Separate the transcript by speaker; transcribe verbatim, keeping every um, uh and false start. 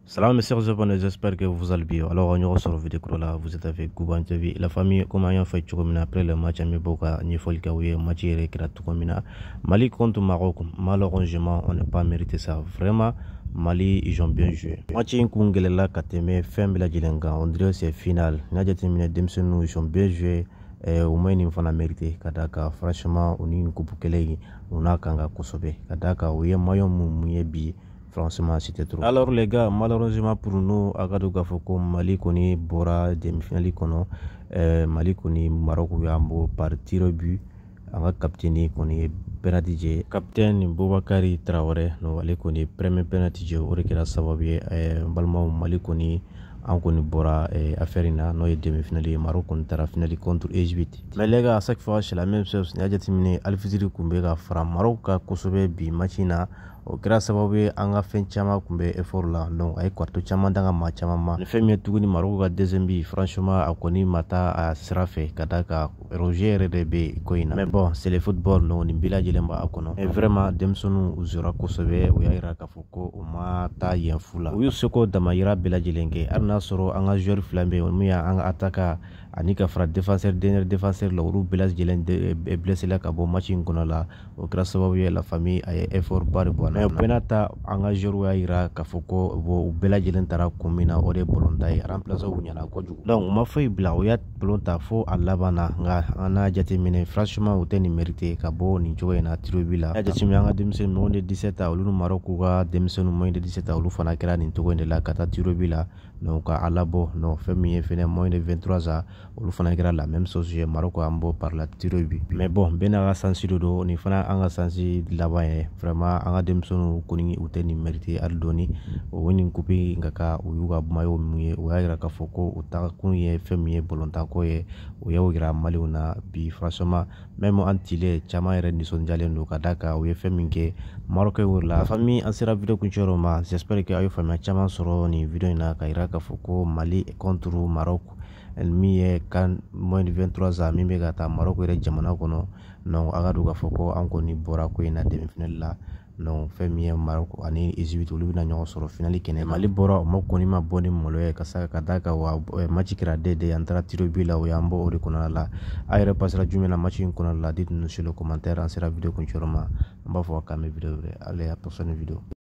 Speaker 1: Salam mes chers abonnés, j'espère que vous allez bien. Alors on est sur la vidéo là, vous êtes avec Gouban T V. La famille, comment on fait après le match à Miboka, Nifolikaouye, match Kiratukomina, Mali contre Maroc. Malheureusement, on n'a pas mérité ça. Vraiment, Mali, ils ont bien joué. Match Nkungelela Kateme, Fembela Jilenga, on dirait c'est final. Nadjatimine Demsenou, ils ont bien joué. Au moins il faut la mériter kadaka franchement on est une coupe kelei on a kanga kosobe kadaka ouye mayo mouye bi franchement c'était trop. Alors les gars, malheureusement pour nous Agadou Gafoko Mali koni bora demi-finale kono Mali koni Maroc yambo par tir au but anga capitaine koni penalty capitaine Boubakary Traoré no wale koni premier penalty je orekera sababu balma Mali koni an koni bora affaire na no demi-finale Maroc contre la finale contre Égypte. Mais les gars, à chaque fois c'est la même chose. Ni ajatimine Alfiziri kumbe ka fara Maroc ka kosobe bi machina o kɛra sababu ye an ka fɛn caman kun bɛ effort la donc a ye kwarto caman danga maa caman ma. Ni fɛn min ye tuguni Maroc ka deuxième bi franchement a kɔni ma taa a sira fɛ ka da ka Roger yɛrɛ de bɛ ko in na. Mais bon c'est le football non nin bɛɛ lajɛlen b'a kɔnɔ. Et vraiment denmisɛnninw u zora kosɛbɛ u y'a yira k'a fɔ ko u ma taa yen fu la. U y'u seko damayira bɛɛ lajɛlen kɛ hali n'a sɔrɔ an ka joueur fila bɛ yen min y'an ka attaquant ani ka fara défenseur dernier défenseur la olu bɛɛ lajɛlen blessé la ka bɔ match in kɔnɔ la o kɛra sababu ye la famille a ye effort ba de bɔ. Mais u bɛna ta an ka joueur y'a yira k'a fɔ ko u bɛɛ lajɛlen taara kun min na o de ye ballon ta ye remplaçant u ɲɛna kojugu. Donc u ma foyi bila u y'a ballon ta fo a laban na nka an n'a jateminɛ franchement u tɛ nin mérité ka bɔ nin cogo in na tiro bi la. N'i y'a jateminɛ an ka denmisɛnnin moins de dix-sept ans olu ni Maroc ka denmisɛnninw moins de dix-sept ans olu fana kɛra nin cogo in de la ka taa tiro bi la donc ka a labɔ non fɛn min ye fɛnɛ moins de vingt-trois ans olu fana kɛra la même chose ye Maroc an bɔ par la tiro bi. Mais bon bɛɛ n'a ka sansi de don nin fana an ka sansi laban ye vraiment an ka denmisɛnninw kɔni u tɛ nin mérité hali dɔɔni o nin coupe in ka ka u y'u ka maillot mun ye u y'a yira k'a fɔ ko u taakun ye fɛn min ye ballon tan ko ye u y'o yira Maliw na bi franchement même an tile caman yɛrɛ nisɔndiyalen don ka da kan u ye fɛn min kɛ Maroc la. Famille an sera vidéo kuncɛ ma j'espère que a ye faamuya caman sɔrɔ nin vidéo in na ka yira k'a fɔ ko Mali contre Maroc min ye kan moins de vingt-trois ans min bɛ ka taa Maroc yɛrɛ jamana kɔnɔ donc a ka don k'a fɔ ko an kɔni bɔra ko in na demi-finale la donc fɛn min ye Maroc ani Égypte olu bɛna ɲɔgɔn sɔrɔ finale kɛnɛ. Mali bɔra o ma kɔni ma bɔ ni malo ye ka sa ka da kan wa match kɛra de de an taara tiro bi la o y'an bɔ o de kɔnɔna la. A yɛrɛ passera jumɛn na match in kɔnɔna la dites-nous sur le commentaire an sera vidéo kuncɛ ma an b'a fɔ k'an bɛ vidéo wɛrɛ allez à prochaine vidéo.